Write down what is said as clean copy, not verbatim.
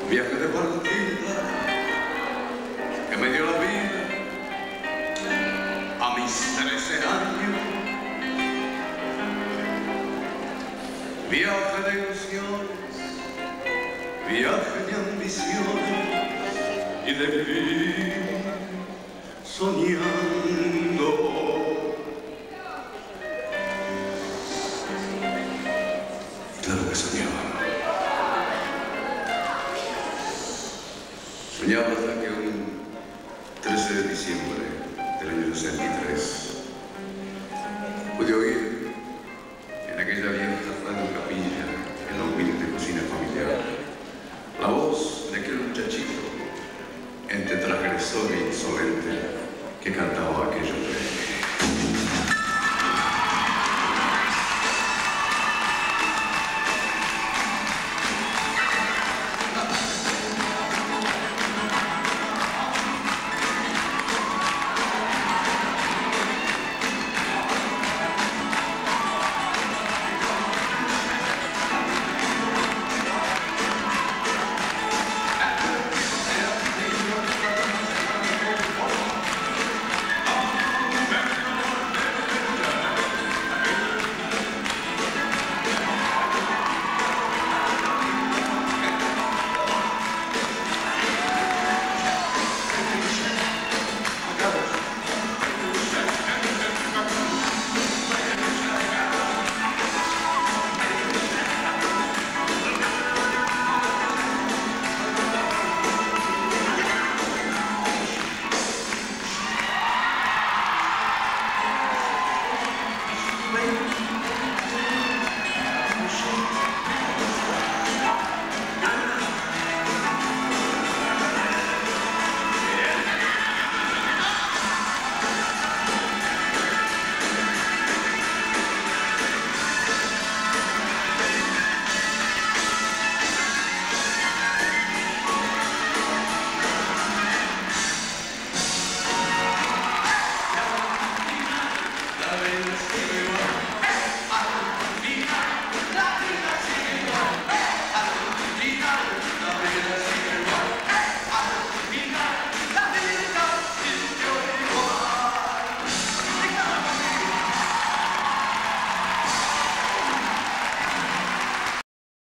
viaje de partida que me dio la vida a mis 13 años. Viaje de ilusiones, viaje de ambiciones y de vivir soñando. Claro que soñaba. Soñaba hasta que un 13 de diciembre del año 63 pude oír en aquella vieja radio capilla, en la humilde cocina familiar, la voz de aquel muchachito entre transgresor e insolente que cantaba aquellos versos.